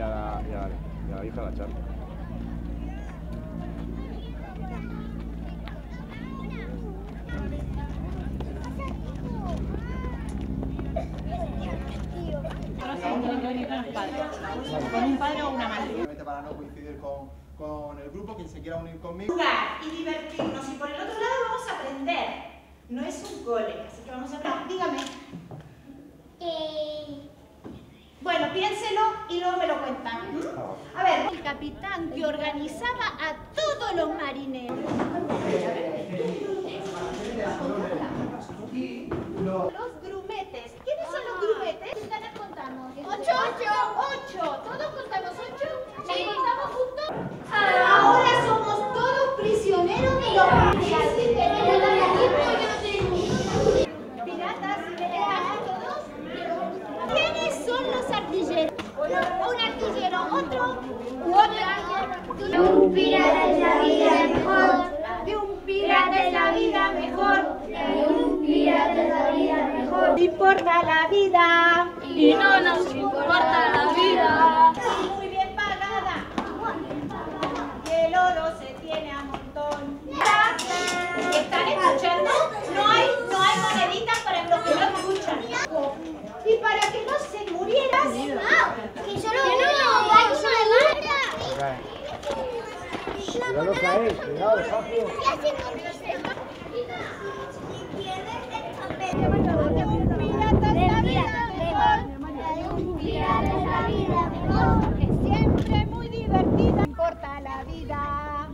y a la hija de la Charlie. Tienen que venir con los padres, con un padre o una madre. Para no coincidir con el grupo, quien se quiera unir conmigo. Jugar y divertirnos, y por el otro lado vamos a aprender. No es un cole, así que vamos a aprender. Dígame. Bueno, piénselo y luego me lo cuentan. A ver. El capitán que organizaba a todos los marineros. Los grumetes. ¿Quiénes son los grumetes? ¿Qué contamos? ¡Ocho! ¿Todos contamos 8? ¿Nos contamos juntos? Ahora somos todos prisioneros de los piratas. Piratas y veteranos todos. ¿Quiénes son los artilleros? Un artillero, otro u otra. De un pirata es la vida mejor. De un pirata es la vida mejor. De un pirata es la vida mejor. No importa la vida. Y no nos importa la vida. Muy bien pagada. Y el oro se tiene a montón. ¿Están escuchando? No hay moneditas para los que no escuchan. Y para que no se murieras. Que solo uno va uno de marca. Cuidado, caéis, cuidado, despacio. De un pirata es la vida mejor. De un pirata es la vida mejor. Que siempre muy divertida. No importa la vida.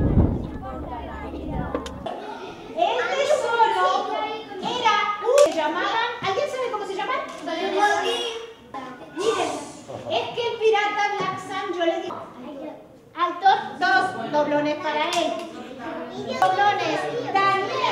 El tesoro era se llamaban, ¿alguien sabe cómo se llaman? Miren, es que el pirata Black Sun, yo le digo, Altos. 2 doblones para él. Doblones, Daniel.